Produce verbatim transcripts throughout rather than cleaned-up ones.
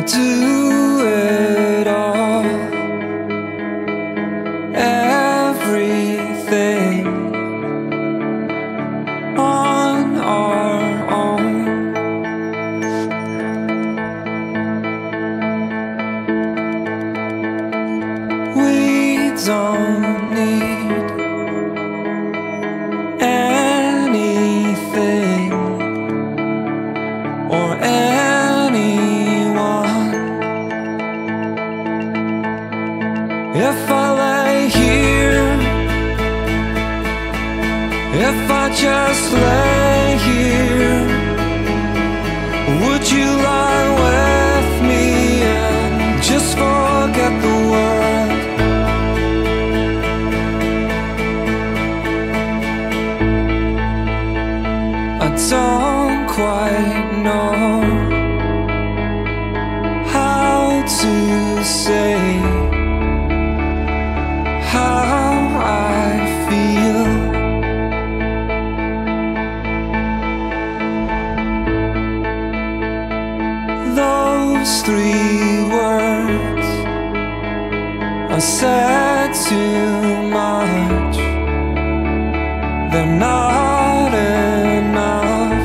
do it all, everything on our own. We don't need anything or anyone. If I lay here, if I just lay here, would you lie with me and just forget the world? I don't quite know how to say how I feel. Those three words I said too much. They're not enough.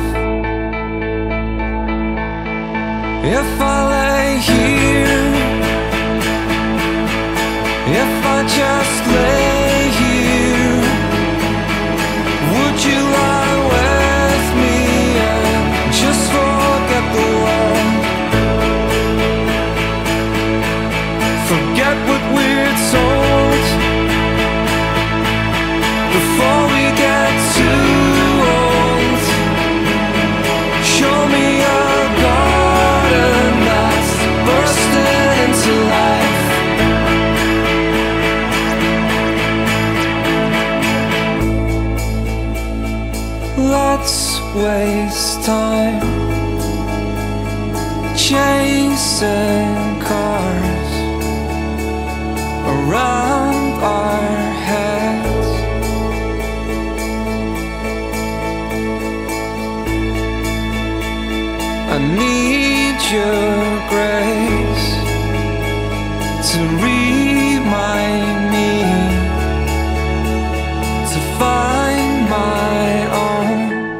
If I lay here, if I just lay here, would you lie with me and just forget the world? Forget what we're told before we get too old. Show me a garden that's bursting into life. Let's waste time chasing cars around our heads. I need your grace to remind me to find my own.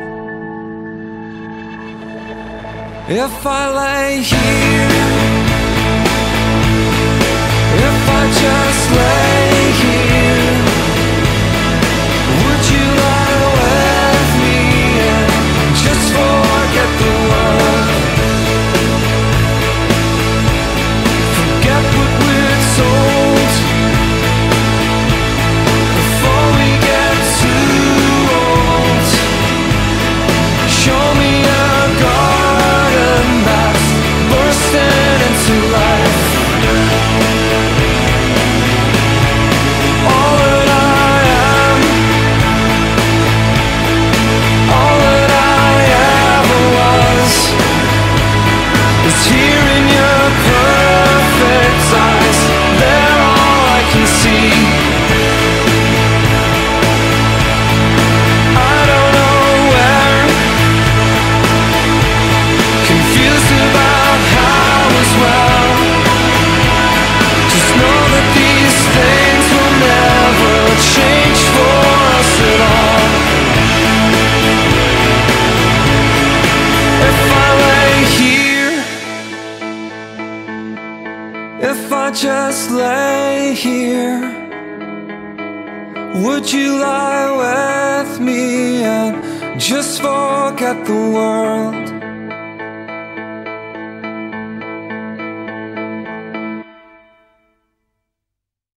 If I lay here, if I just lay here, would you lie with me and just forget the world? Forget what we're told before we get too old. Show me a garden that's bursting into life. All that I am, all that I ever was, is here in your perfect eyes. They're all I can see. I don't know where, confused about how as well. Just know that these things will never change for us at all. If I lay here, if I just lay here, would you lie with me and just forget the world?